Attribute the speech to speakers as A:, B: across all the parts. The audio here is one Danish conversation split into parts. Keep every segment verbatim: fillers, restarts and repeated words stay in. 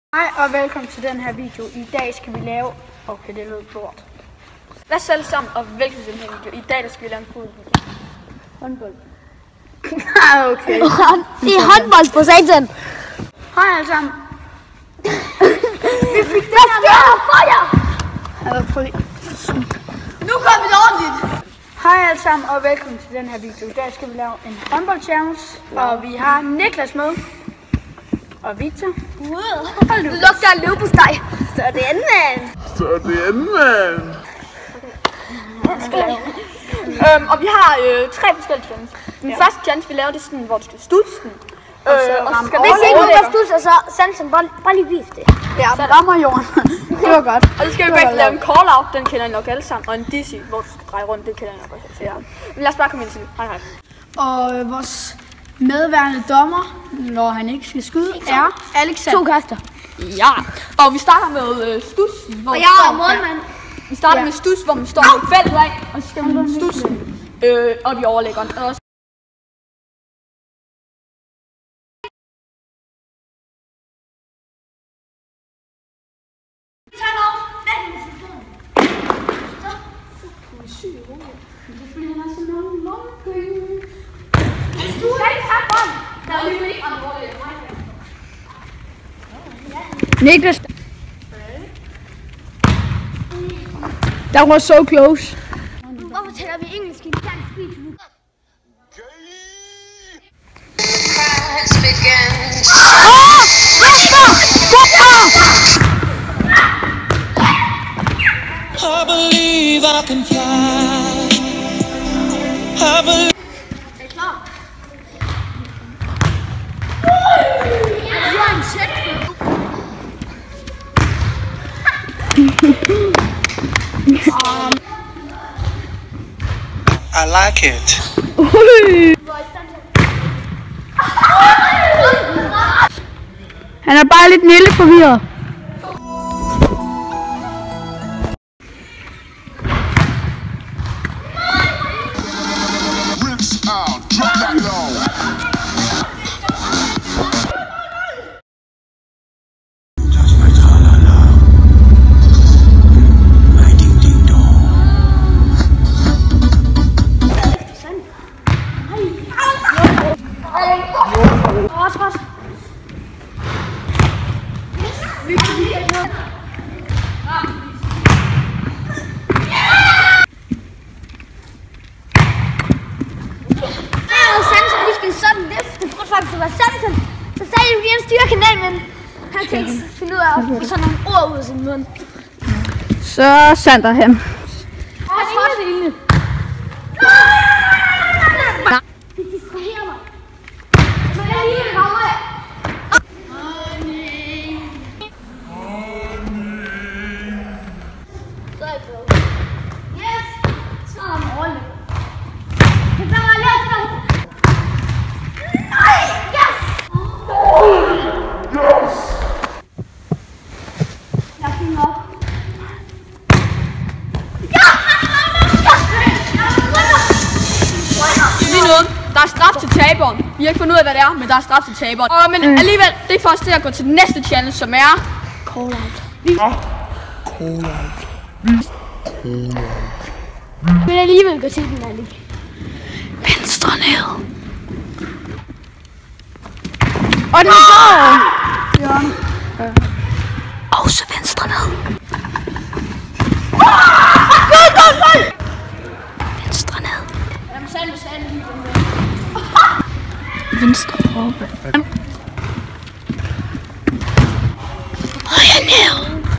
A: Hej og velkommen til den her video. I dag skal vi lave... Okay, det lød lort.
B: Lad os alle sammen og velkommen til den her video. I dag der skal vi lave en fodbold. Håndbold.
A: Okay.
C: Det er håndbold på satan.
A: Hej alle sammen.
C: Vi fik det her for jer.
A: Nu kommer vi ordentligt. Hej alle sammen og velkommen til den her video. I dag skal vi lave en håndbold challenge. Og vi har Niklas med. Og Victor.
C: Hold nu. Lugter af løbesteg. Så er det anden mand.
D: Så er det anden mand.
B: Øhm, og vi har øh, tre forskellige challenges. Den ja. første challenge vi laver, det er sådan, hvor du skal studse den.
A: Og så
B: øh, og så skal
C: Hvis ikke du kan studse, så Samson, bare, bare lige vis det.
A: Ja, så rammer jorden. Det var godt.
B: Og så skal vi bare lave en call-out, den kender I nok alle sammen. Og en dizzy, hvor du skal dreje rundt, det kender I nok også. Ja. Men lad os bare komme ind til det. Hej hej.
A: Og øh, vores medværende dommer, når han ikke skal skyde, er Alexander.
C: To kaster.
B: Ja. Og vi starter med øh, stus. Hvor
C: Og jeg er målmand.
B: Vi starter
A: Ja.
B: med stus, hvor man står på feltet af. Og så skal man stusse øh, op i overlæggeren. Og så
A: Niklas. That was so close.
C: Hvorfor taler vi engelsk i dansk video?
E: I believe I can fly. I believe.
C: Er I klar?
E: I like it.
A: Han er bare lidt nille forvirret.
D: Rips out, drop that low.
E: Touch my tra-la-la. My ding-ding-dong.
C: Åh, trods. Samson, vi skal sådan løfte. Jeg tror faktisk, det var Samson. Så sagde jeg, at vi er en styrekanal, men han kan ikke finde ud af at få sådan nogle ord ud af sin mund.
A: Så Sander ham.
C: Åh, trods det ildende. Vi distraherer mig. Så jeg lige vil ramme jer. Så er jeg glad. Yes! Så er han ordentligt. Det bliver meget let der. Nej! Yes!
D: Yes!
C: Jeg finder op.
B: lige nu, der er straf til taberen. Vi har ikke fundet ud af, hvad det er, men der er straf til taberen. Og, men alligevel, det er for os til at gå til den næste challenge, som er...
C: Call-out.
D: Call-out.
C: Men alligevel gå til den her lige.
A: Venstre ned. Og den går! Jørgen. Også venstre ned. Gol, gol, gol! Venstre ned.
C: Jamen selv, selv lige den der.
A: Venstre oppe. Højre ned.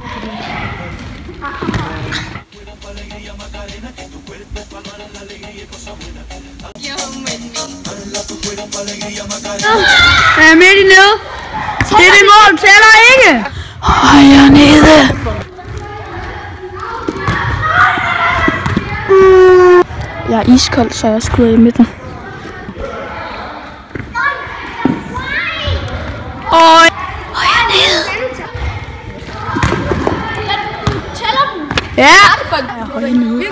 A: Jeg er midt i nede. Det er det mål, tæller ikke. Højre nede. Jeg er iskold, så jeg skruer i midten. Og højre nede.
C: Tæller den.
A: Ja. Jeg er højre nede.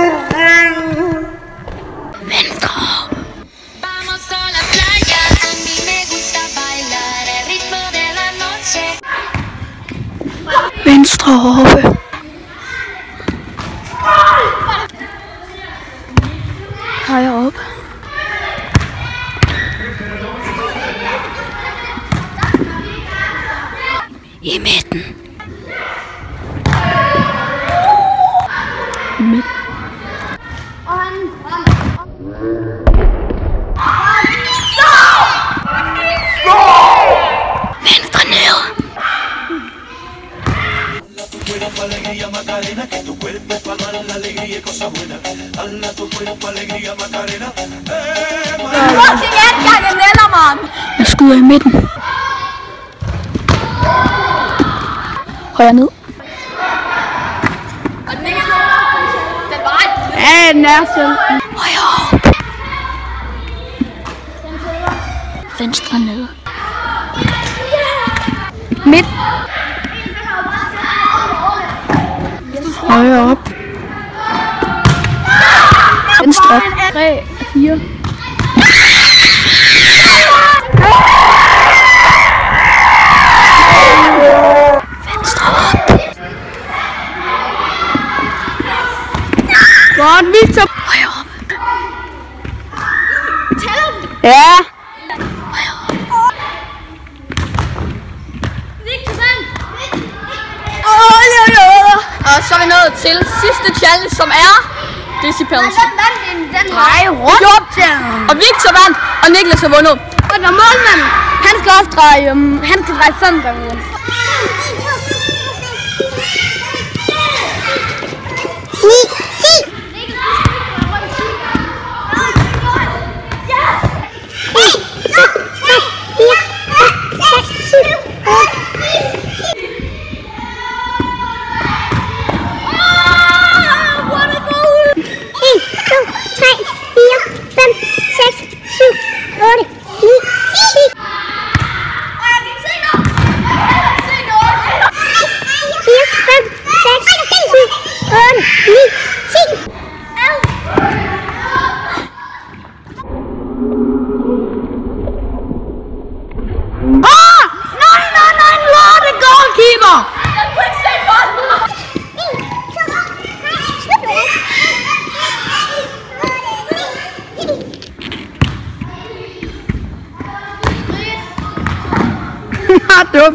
A: Venstre.
F: Vamos a la playa.
A: Venstre oppe. Højre op. I midten. Midt.
C: Og han...
A: Venstre ned.
E: Cuerpo alegría Macarena, que tu cuerpo es para dar la alegría y cosa buena. Hala tu cuerpo alegría Macarena. Eh,
B: Fucking anden gang jeg nælder, mand.
A: Jeg skyder i midten. Højre ned.
B: Og den ikke den var ikke.
A: Ja, den er selv. Højre op. Venstre ned. Midt. Højre op. Venstre op. tre, fire. Venstre op. Godt, Victor. Højre op. Ja.
B: Og så er vi nået til sidste challenge, som er Dizzy Penalty.
A: Nej, rundt.
B: Og Victor vandt, og Niklas har vundet.
C: Og når målmanden, han skal også dreje, um, han skal dreje fem gange. Ni, ti.
A: Dum.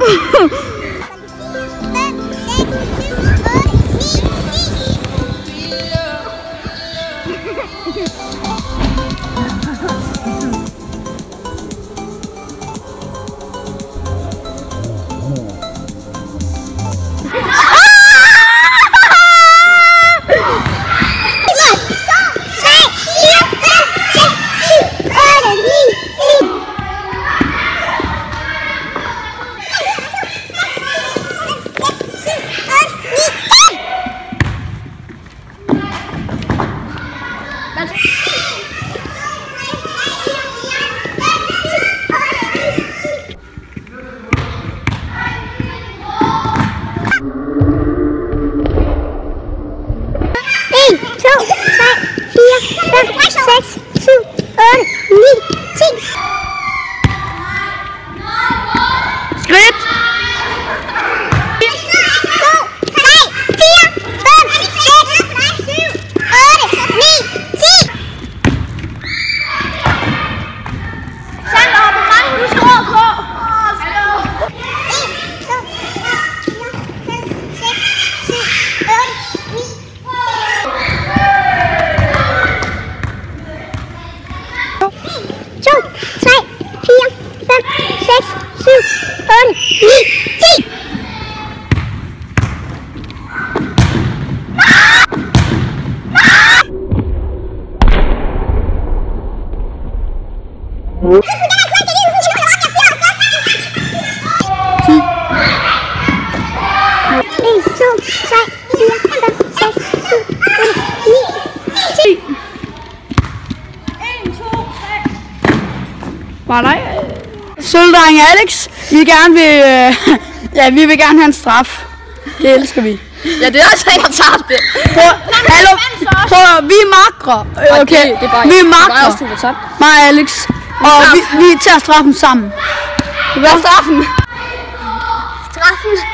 A: Var der Sølvdreng Alex, vi gerne vil, øh, ja, vi vil gerne have en straf. Det elsker vi.
B: Ja, det er også en, der tager det.
A: Prøv, hallo, prøv, vi er makre. Okay,
B: okay, det er bare,
A: vi er
B: makre.
A: makre.
B: Det er også,
A: mig og Alex. Og vi, vi tager straffen sammen.
B: Hvad er straffen?
C: Straffen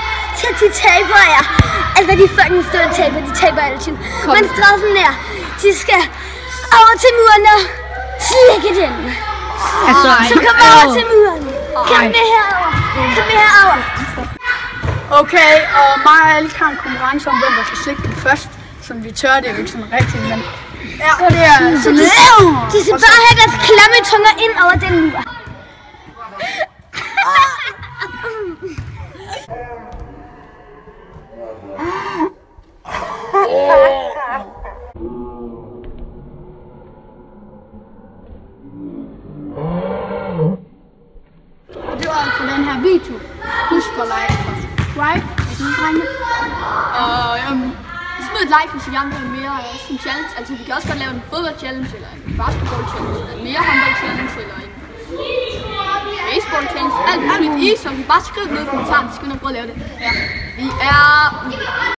C: til de taber er. Altså de fucking støde taber, de taber altid. Men straffen er, de skal over til muren og slikke den.
A: Altså,
C: Så kom over til muren. Kom med herover. Kom med herover.
A: okay, og mig og alle har en konkurrence om, hvem der kan slikke den først. Som vi tør, det er jo ikke sådan rigtigt, men... Ja, det er sådan lidt...
C: De skal bare have deres klamme tunger ind over den mur.
A: Det var altså den her video. Husk at like og subscribe.
B: Og øhm, smid et like, hvis I gerne vil have mere øh, sådan challenge. Altså vi kan også godt lave en fodbold-challenge, eller en basketball-challenge, eller en mere håndbold-challenge, eller en baseball-challenge. Alt muligt i, så vi bare skriv ned i kommentaren, så skal vi nok prøve at lave det. Ja. Vi er...